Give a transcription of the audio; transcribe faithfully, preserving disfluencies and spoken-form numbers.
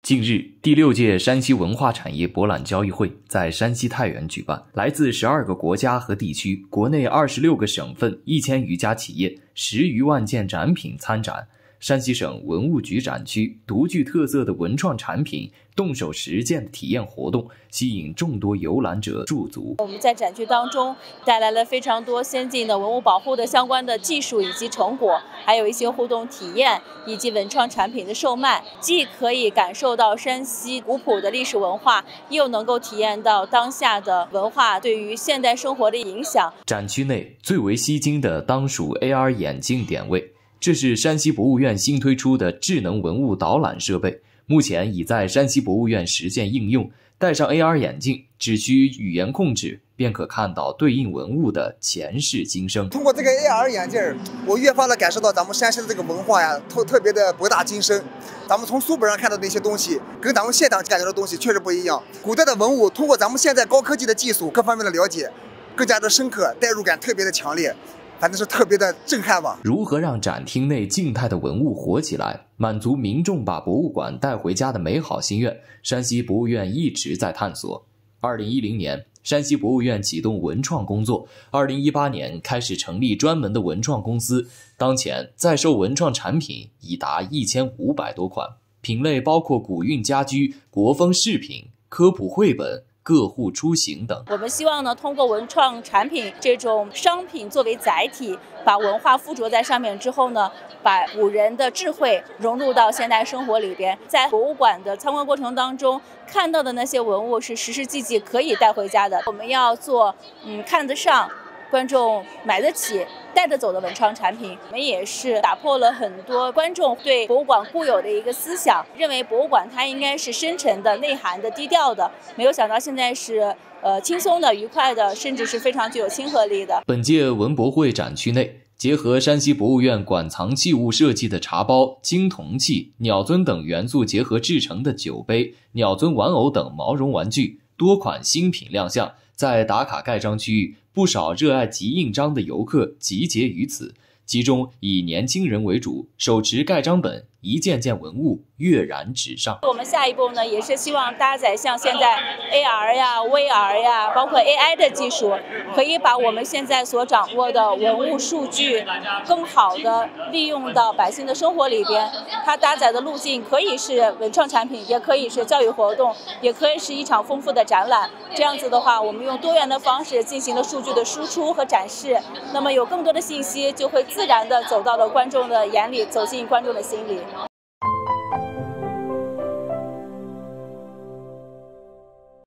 近日，第六届山西文化产业博览交易会在山西太原举办，来自十二个国家和地区，国内二十六个省份，一千余家企业，十余万件展品参展。山西省文物局展区独具特色的文创产品、动手实践的体验活动，吸引众多游览者驻足。 我们在展区当中带来了非常多先进的文物保护的相关的技术以及成果，还有一些互动体验以及文创产品的售卖，既可以感受到山西古朴的历史文化，又能够体验到当下的文化对于现代生活的影响。 展区内最为吸睛的当属 A R 眼镜点位。这是山西博物院新推出的智能文物导览设备，目前已在山西博物院实现应用。戴上 A R 眼镜，只需语言控制，便可看到对应文物的前世今生。 通过这个 A R 眼镜，我越发的感受到咱们山西的这个文化呀，特特别的博大精深。咱们从书本上看到的一些东西，跟咱们现场感觉的东西确实不一样。古代的文物，通过咱们现在高科技的技术，各方面的了解，更加的深刻，代入感特别的强烈。反正是特别的震撼吧。 如何让展厅内静态的文物活起来，满足民众把博物馆带回家的美好心愿，山西博物院一直在探索。二零一零年，山西博物院启动文创工作，二零一八年开始成立专门的文创公司，当前在售文创产品已达一千五百多款，品类包括古韵家居、国风饰品、科普绘本、各户出行等。 我们希望呢，通过文创产品这种商品作为载体，把文化附着在上面之后呢，把古人的智慧融入到现代生活里边。在博物馆的参观过程当中，看到的那些文物是实实际际可以带回家的。我们要做嗯看得上、观众买得起、带着走的文创产品。我们也是打破了很多观众对博物馆固有的一个思想，认为博物馆它应该是深沉的、内涵的、低调的，没有想到现在是呃轻松的、愉快的，甚至是非常具有亲和力的。 本届文博会展区内，结合山西博物院馆藏器物设计的茶包、青铜器、鸟尊等元素结合制成的酒杯、鸟尊玩偶等毛绒玩具，多款新品亮相。在打卡盖章区域，不少热爱集印章的游客集结于此，其中以年轻人为主，手持盖章本，一件件文物跃然纸上。 我们下一步呢，也是希望搭载像现在 A R 呀、V R 呀，包括 A I 的技术，可以把我们现在所掌握的文物数据更好的利用到百姓的生活里边。它搭载的路径可以是文创产品，也可以是教育活动，也可以是一场丰富的展览。这样子的话，我们用多元的方式进行了数据的输出和展示，那么有更多的信息就会自然的走到了观众的眼里，走进观众的心里。